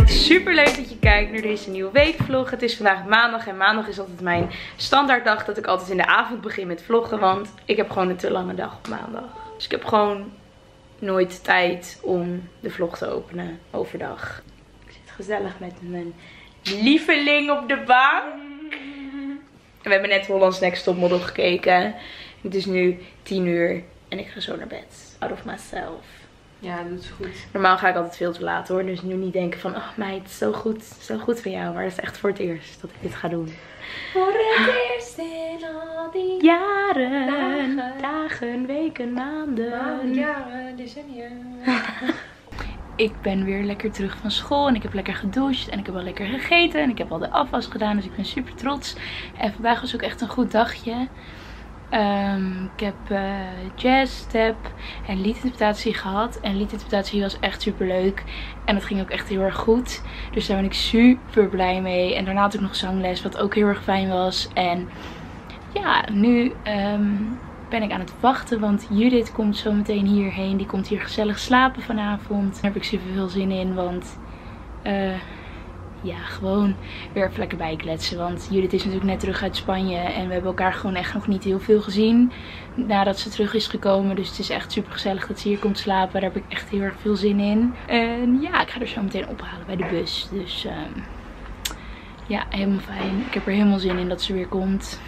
Super leuk dat je kijkt naar deze nieuwe weekvlog. Het is vandaag maandag en maandag is altijd mijn standaarddag dat ik altijd in de avond begin met vloggen. Want ik heb gewoon een te lange dag op maandag. Dus ik heb gewoon nooit tijd om de vlog te openen overdag. Ik zit gezellig met mijn lieveling op de bank. En we hebben net Holland's Next Topmodel gekeken. Het is nu 10 uur en ik ga zo naar bed. Out of myself. Ja, dat doet ze goed. Normaal ga ik altijd veel te laat hoor. Dus nu niet denken van, oh meid, zo goed van jou. Maar dat is echt voor het eerst dat ik dit ga doen. Voor het eerst in al die jaren. Dagen, weken, maanden. Jaren, decennia. Ik ben weer lekker terug van school en ik heb lekker gedoucht en ik heb al lekker gegeten en ik heb al de afwas gedaan, dus ik ben super trots. En vandaag was ook echt een goed dagje. Ik heb jazz, tap en liedinterpretatie gehad en liedinterpretatie was echt super leuk en dat ging ook echt heel erg goed. Dus daar ben ik super blij mee en daarna had ik nog zangles wat ook heel erg fijn was. En ja, nu ben ik aan het wachten, want Judith komt zo meteen hierheen. Die komt hier gezellig slapen vanavond. Daar heb ik super veel zin in, want ja, gewoon weer even lekker bijkletsen. Want Judith is natuurlijk net terug uit Spanje en we hebben elkaar gewoon echt nog niet heel veel gezien nadat ze terug is gekomen. Dus het is echt super gezellig dat ze hier komt slapen. Daar heb ik echt heel erg veel zin in. En ja, ik ga er zo meteen ophalen bij de bus. Dus ja, helemaal fijn. Ik heb er helemaal zin in dat ze weer komt.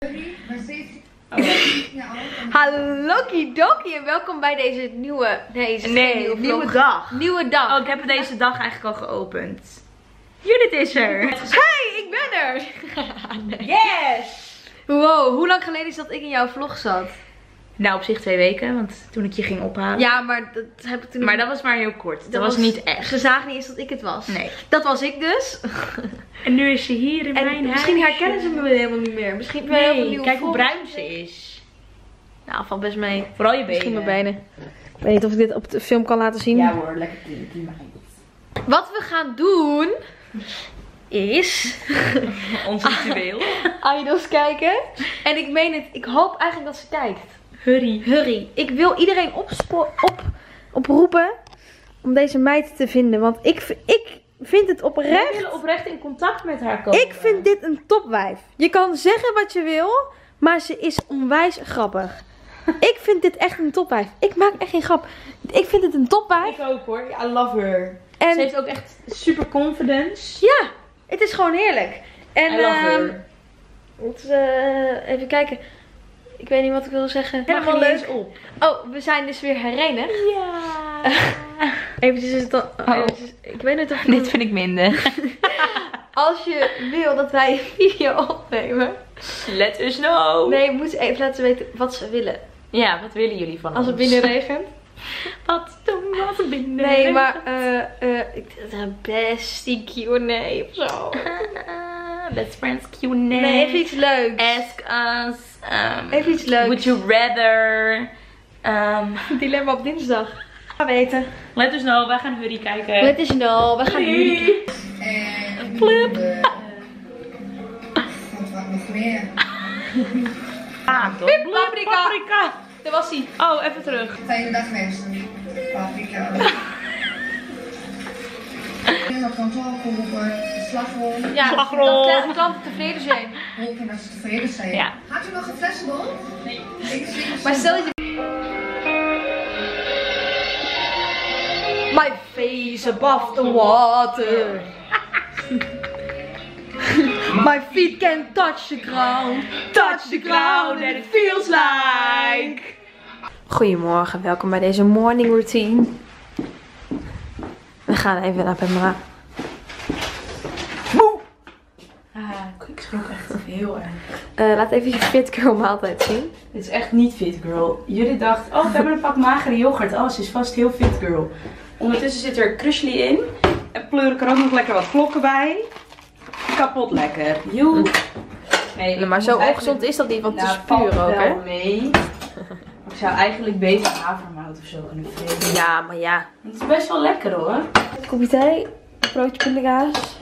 Hallo Kidoki en welkom bij deze nieuwe... nieuwe dag. Nieuwe dag. Oh, ik heb deze dag eigenlijk al geopend. Judith is er. Hey, ik ben er. Nee. Yes! Wow, hoe lang geleden is dat ik in jouw vlog zat? Nou, op zich 2 weken, want toen ik je ging ophalen. Ja, maar dat heb ik toen... Maar dat was maar heel kort. Dat was niet echt. Ze zagen niet eens dat ik het was. Nee. Dat was ik dus. En nu is ze hier in En mijn huis. misschien herkennen ze me helemaal niet meer. Misschien ben je heel nieuw. Kijk hoe bruin ze is. Nou, valt best mee. Vooral je benen. Misschien mijn benen. Ik weet niet of ik dit op de film kan laten zien. Ja hoor, lekker kinky. Wat we gaan doen is Ons ritueel. idols kijken. En ik meen het, ik hoop eigenlijk dat ze kijkt. Hurry. Ik wil iedereen oproepen om deze meid te vinden. Want ik vind het oprecht. We willen oprecht in contact met haar komen. Ik vind dit een topwijf. Je kan zeggen wat je wil, maar ze is onwijs grappig. Ik vind dit echt een topwijf. Ik maak echt geen grap. Ik vind het een topwijf. Ik ook hoor. I love her. En ze heeft ook echt super confidence. ja, het is gewoon heerlijk. En I love her. even kijken. Ik weet niet wat ik wilde zeggen. Helemaal leuk op. Oh, we zijn dus weer herenigd. Ja. Eventjes is het dan... Oh. Ik weet niet of... Dit vind ik minder. Als je wil dat wij een video opnemen. Let us know. Nee, moet ze even laten weten wat ze willen. Ja, wat willen jullie van Als ons? het binnenregent. Wat doen we als het binnenregent? Nee, maar ik dacht een bestie Q&A of zo. Best friends Q&A. Nee, even iets leuks. Ask us. Even iets leuks. Would you rather? Dilemma op dinsdag. Ga weten. Let us know. Wij gaan Hurry kijken. Het is nul. We gaan nu. Flip. Wat nog meer? Paprika. Daar was hij. Oh, even terug. Fijne dag wensen. Paprika. Op kantoor roepen, slagroom. Ja, Slagroom. dat de klanten tevreden zijn. Roepen dat ze tevreden zijn. Ja. Gaat u nog een flessenbol? Nee. Maar stel je... My face above the water. My feet can touch the ground. Touch the ground and it feels like. Goedemorgen, welkom bij deze morning routine. We gaan even naar Pamela. Ik schrok echt heel erg. Laat even je fit girl maaltijd zien. Dit is echt niet fit girl. Jullie dachten, oh we hebben een pak magere yoghurt. Oh, ze is vast heel fit girl. Ondertussen zit er krusli in. En pleur ik er ook nog lekker wat klokken bij. Kapot lekker. Joe. Nee, Maar zo ongezond is dat niet, want het is puur ook, hè? Nee. Ik zou eigenlijk beter havermout of zo kunnen vreten. Ja, maar ja. Het is best wel lekker hoor. Een kopje thee, een broodje pindakaas.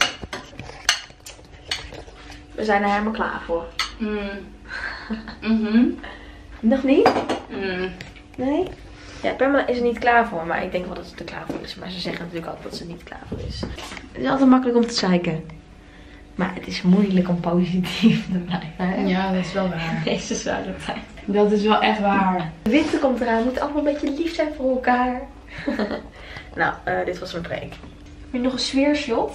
We zijn er helemaal klaar voor. Nog niet? Nee? Ja, Pamela is er niet klaar voor, maar ik denk wel dat ze er klaar voor is. Maar ze zeggen natuurlijk altijd dat ze er niet klaar voor is. Het is altijd makkelijk om te zeiken. Maar het is moeilijk om positief te blijven. Hè? Ja, dat is wel waar. Deze zware tijd. Dat is wel echt waar. De winter komt eraan, we moeten allemaal een beetje lief zijn voor elkaar. Nou, dit was mijn preek. Heb je nog een sfeershot?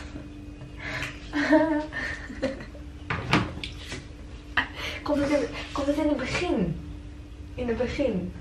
Komt het in het begin? In het begin.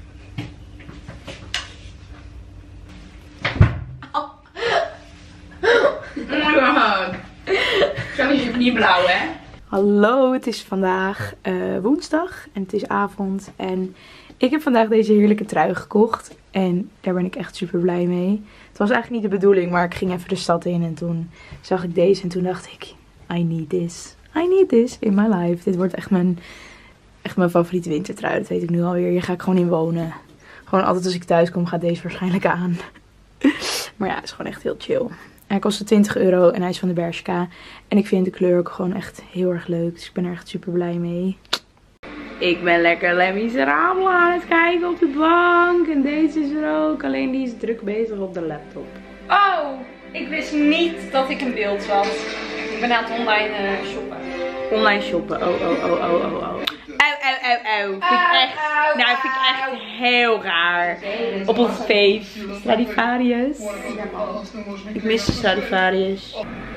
Zo is je niet blauw, hè? Hallo, het is vandaag woensdag en het is avond. En ik heb vandaag deze heerlijke trui gekocht. En daar ben ik echt super blij mee. Het was eigenlijk niet de bedoeling, maar ik ging even de stad in. En toen zag ik deze en toen dacht ik, I need this. I need this in my life. Dit wordt echt mijn favoriete wintertrui. Dat weet ik nu alweer. Hier ga ik gewoon in wonen. Gewoon altijd als ik thuis kom gaat deze waarschijnlijk aan. Maar ja, het is gewoon echt heel chill. Hij kostte 20 euro en hij is van de Bershka. En ik vind de kleur ook gewoon echt heel erg leuk. Dus ik ben er echt super blij mee. Ik ben lekker Les Miserables aan het kijken op de bank. En deze is er ook. Alleen die is druk bezig op de laptop. Oh, ik wist niet dat ik in beeld zat. Ik ben aan het online shoppen. Online shoppen. Oh. Vind ik echt heel raar. Op ons feest. Stradivarius. Ik mis de Stradivarius.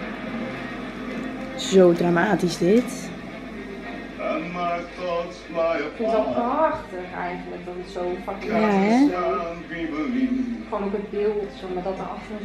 Zo dramatisch dit. Ik vind het wel prachtig eigenlijk dat het zo fucking is. Ja, hè? Gewoon ook het beeld, zo met dat erachter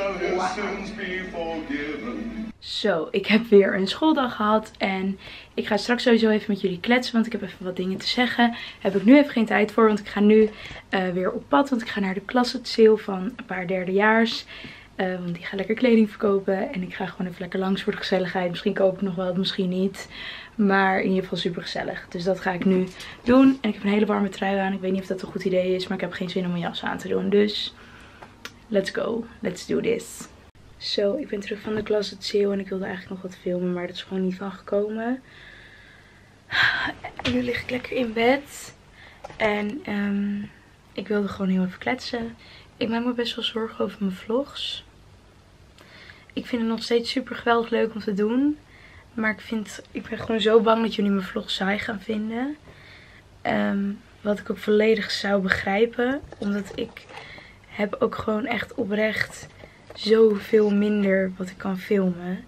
zo. Zo, ik heb weer een schooldag gehad en ik ga straks sowieso even met jullie kletsen, want ik heb even wat dingen te zeggen. Heb ik nu even geen tijd voor, want ik ga nu weer op pad, want ik ga naar de Closet Sale van een paar derdejaars. Want die gaan lekker kleding verkopen en ik ga gewoon even lekker langs voor de gezelligheid. Misschien koop ik nog wel, misschien niet. Maar in ieder geval super gezellig. Dus dat ga ik nu doen. En ik heb een hele warme trui aan. Ik weet niet of dat een goed idee is, maar ik heb geen zin om een jas aan te doen. Dus let's go. Let's do this. Zo, ik ben terug van de Closet Sale en ik wilde eigenlijk nog wat filmen, maar dat is gewoon niet van gekomen. En nu lig ik lekker in bed. En ik wilde gewoon heel even kletsen. Ik maak me best wel zorgen over mijn vlogs. Ik vind het nog steeds super geweldig leuk om te doen. Maar ik ben gewoon zo bang dat jullie mijn vlogs saai gaan vinden. Wat ik ook volledig zou begrijpen. Omdat ik heb ook gewoon echt oprecht zoveel minder wat ik kan filmen.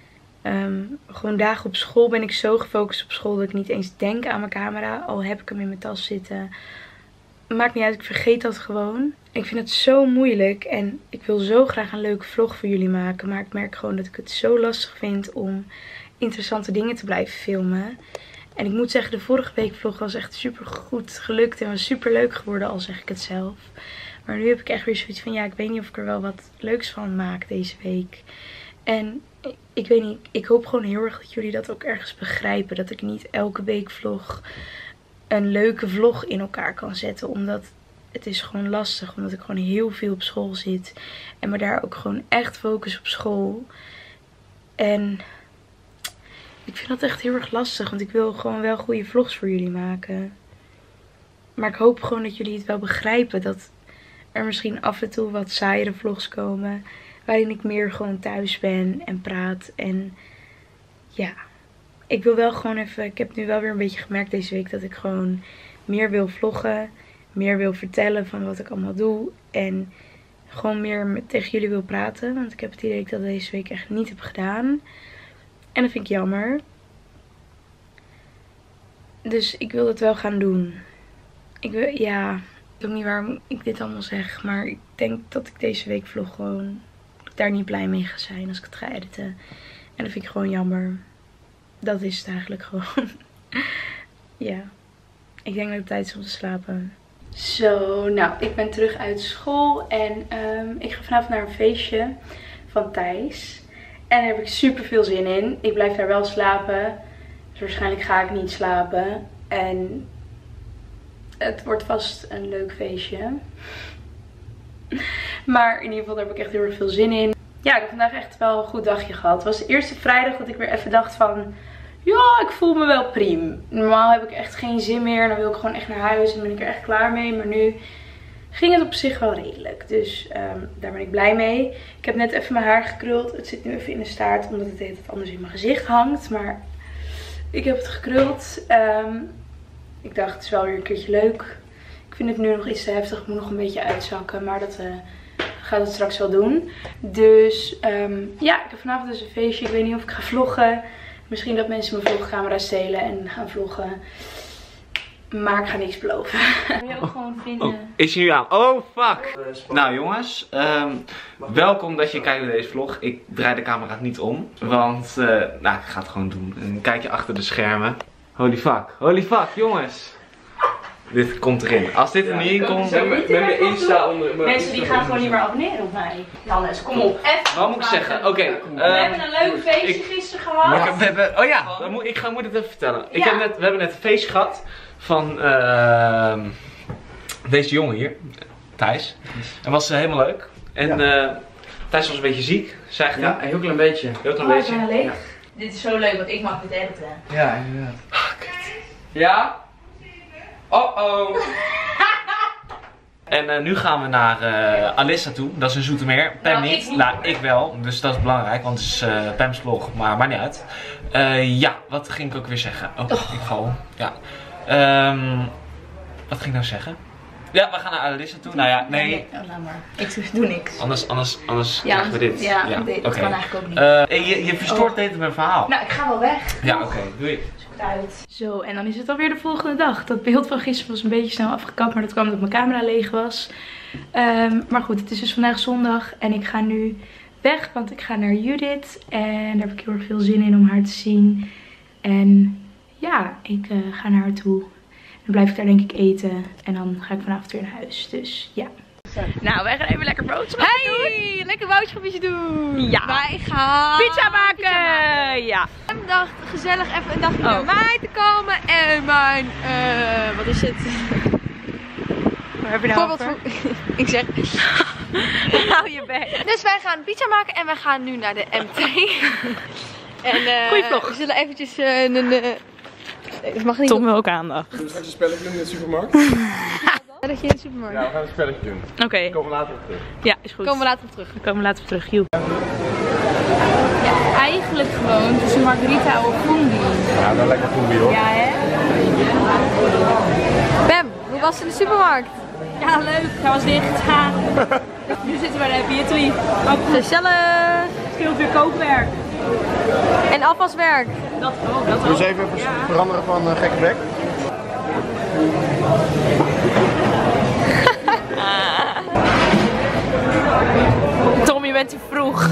Gewoon dagen op school ben ik zo gefocust op school dat ik niet eens denk aan mijn camera. Al heb ik hem in mijn tas zitten. Maakt niet uit, ik vergeet dat gewoon. Ik vind het zo moeilijk en ik wil zo graag een leuke vlog voor jullie maken. Maar ik merk gewoon dat ik het zo lastig vind om interessante dingen te blijven filmen. En ik moet zeggen, de vorige week vlog was echt super goed gelukt en was super leuk geworden, al zeg ik het zelf. Maar nu heb ik echt weer zoiets van, ja, ik weet niet of ik er wel wat leuks van maak deze week. En ik weet niet, ik hoop gewoon heel erg dat jullie dat ook ergens begrijpen. Dat ik niet elke week vlog een leuke vlog in elkaar kan zetten. Omdat het is gewoon lastig. Omdat ik gewoon heel veel op school zit. En me daar ook gewoon echt focus op school. En ik vind dat echt heel erg lastig. Want ik wil gewoon wel goede vlogs voor jullie maken. Maar ik hoop gewoon dat jullie het wel begrijpen. Dat er misschien af en toe wat saaiere vlogs komen. Waarin ik meer gewoon thuis ben en praat. En ja, ik wil wel gewoon even, ik heb nu wel weer een beetje gemerkt deze week dat ik gewoon meer wil vloggen. Meer wil vertellen van wat ik allemaal doe. En gewoon meer tegen jullie wil praten. Want ik heb het idee dat ik dat deze week echt niet heb gedaan. En dat vind ik jammer. Dus ik wil het wel gaan doen. Ik weet ook niet waarom ik dit allemaal zeg. Maar ik denk dat ik deze week vlog gewoon daar niet blij mee ga zijn als ik het ga editen. En dat vind ik gewoon jammer. Dat is het eigenlijk gewoon. Ja. Ik denk dat het tijd is om te slapen. Zo, nou, ik ben terug uit school. En ik ga vanavond naar een feestje van Thijs. En daar heb ik super veel zin in. Ik blijf daar wel slapen. Dus waarschijnlijk ga ik niet slapen. En het wordt vast een leuk feestje. Maar in ieder geval, daar heb ik echt heel erg veel zin in. Ja, ik heb vandaag echt wel een goed dagje gehad. Het was de eerste vrijdag dat ik weer even dacht van, ja, ik voel me wel prima. Normaal heb ik echt geen zin meer. Dan wil ik gewoon echt naar huis en ben ik er echt klaar mee. Maar nu ging het op zich wel redelijk. Dus daar ben ik blij mee. Ik heb net even mijn haar gekruld. Het zit nu even in de staart omdat het heet dat anders in mijn gezicht hangt. Maar ik heb het gekruld. Ik dacht het is wel weer een keertje leuk. Ik vind het nu nog iets te heftig. Ik moet nog een beetje uitzakken. Maar dat gaat het straks wel doen. Dus ja, ik heb vanavond dus een feestje. Ik weet niet of ik ga vloggen. Misschien dat mensen mijn vlogcamera stelen en gaan vloggen. Maar ik ga niks beloven. Wil je ook gewoon vinden? Oh, is hij nu aan? Oh, fuck! Nou jongens, welkom dat je kijkt naar deze vlog. Ik draai de camera niet om, want nou, ik ga het gewoon doen. Een kijkje achter de schermen. Holy fuck, jongens. Dit komt erin. Als dit er niet in komt... Met mijn Insta onder... Mensen die gaan gewoon niet meer abonneren op mij. Jannes, kom op. Wat moet ik zeggen? Oké. We hebben een leuk feestje gisteren gehad. We hebben, oh ja, ik moet het even vertellen. We hebben net een feestje gehad van deze jongen hier, Thijs. Het was helemaal leuk. En Thijs was een beetje ziek, zeg je? Ja, een heel klein beetje. Heel klein beetje. Ja. Dit is zo leuk, want ik mag dit editen. Ja, inderdaad. Ja? Oh. En nu gaan we naar Alissa toe. Dat is in Zoetermeer. Pam niet. Nou, ik wel. Dus dat is belangrijk, want het is Pam's vlog. Maar maakt niet uit. Ja, wat ging ik ook weer zeggen? Oh, ik val. Ja. Wat ging ik nou zeggen? Ja, we gaan naar Alissa toe. Nou ja, nee. Laat maar. Ik doe niks. Anders krijgen we dit. Ja, dit kan eigenlijk ook niet. Je verstoort mijn verhaal. Nou, ik ga wel weg. Ja, oké. Doei. Uit. Zo, en dan is het alweer de volgende dag. Dat beeld van gisteren was een beetje snel afgekapt, maar dat kwam omdat mijn camera leeg was. Maar goed, het is dus vandaag zondag en ik ga nu weg, want ik ga naar Judith. En daar heb ik heel erg veel zin in om haar te zien. En ja, ik ga naar haar toe. Dan blijf ik daar denk ik eten en dan ga ik vanavond weer naar huis. Dus ja. Nou, wij gaan even lekker boodschappen doen. Lekker boodschapjes doen. Ja. Wij gaan Pizza maken. Ja. Ik dacht gezellig even een dagje bij mij te komen. En mijn, wat is het? Waar heb je nou Bijvoorbeeld over? Ik zeg. Hou je bek. Dus wij gaan pizza maken en wij gaan nu naar de MT. En Goeie vlog. we zullen eventjes het mag niet. Tom wil ook aandacht. Zullen we straks een spelletje doen in de supermarkt? Dat je in de supermarkt. Ja, we gaan een spelletje doen. Oké. We komen later op terug. Ja, is goed. Komen we later op terug. We komen later op terug. Joe. Ja, eigenlijk gewoon tussen margarita of fondue. Ja, dan lekker fondue hoor. Ja, hè? Bam, hoe was het in de supermarkt? Ja, leuk. Hij was dicht. Ha. Nu zitten we bij de Happy Italy. Gezellig. Speelt weer kookwerk. En afwaswerk. Dat Doe eens even veranderen van gekke bek. Tom, je bent te vroeg.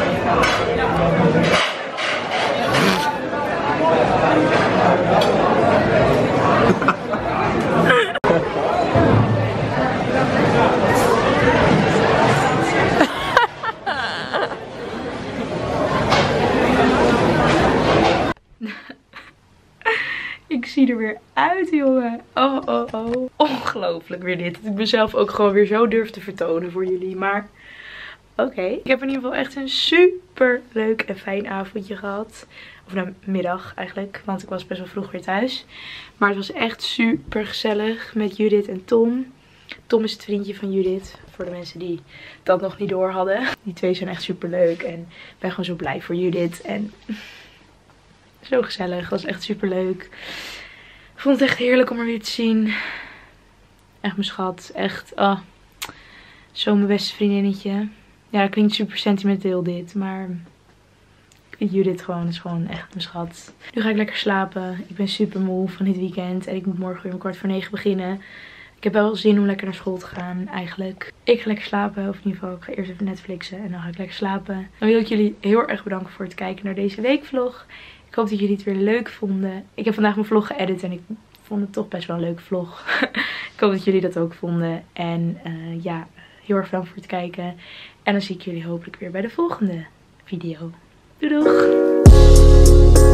Ik zie er weer uit, jongen. Oh. Ongelooflijk weer dit. Dat ik mezelf ook gewoon weer zo durf te vertonen voor jullie. Maar oké. Ik heb in ieder geval echt een super leuk en fijn avondje gehad. Of nou, middag eigenlijk. Want ik was best wel vroeg weer thuis. Maar het was echt super gezellig met Judith en Tom. Tom is het vriendje van Judith. Voor de mensen die dat nog niet door hadden. Die twee zijn echt super leuk. En ik ben gewoon zo blij voor Judith. En zo gezellig. Het was echt super leuk. Ik vond het echt heerlijk om haar weer te zien. Echt mijn schat. Echt. Zo mijn beste vriendinnetje. Ja, dat klinkt super sentimenteel dit. Maar ik vind Judith gewoon, is gewoon echt mijn schat. Nu ga ik lekker slapen. Ik ben super moe van dit weekend. En ik moet morgen weer om 8:45 beginnen. Ik heb wel zin om lekker naar school te gaan eigenlijk. Ik ga lekker slapen. Of in ieder geval, ik ga eerst even Netflixen. En dan ga ik lekker slapen. Dan wil ik jullie heel erg bedanken voor het kijken naar deze weekvlog. Ik hoop dat jullie het weer leuk vonden. Ik heb vandaag mijn vlog geëdit en ik vond het toch best wel een leuke vlog. Ik hoop dat jullie dat ook vonden. En ja, heel erg bedankt voor het kijken. En dan zie ik jullie hopelijk weer bij de volgende video. Doei doeg!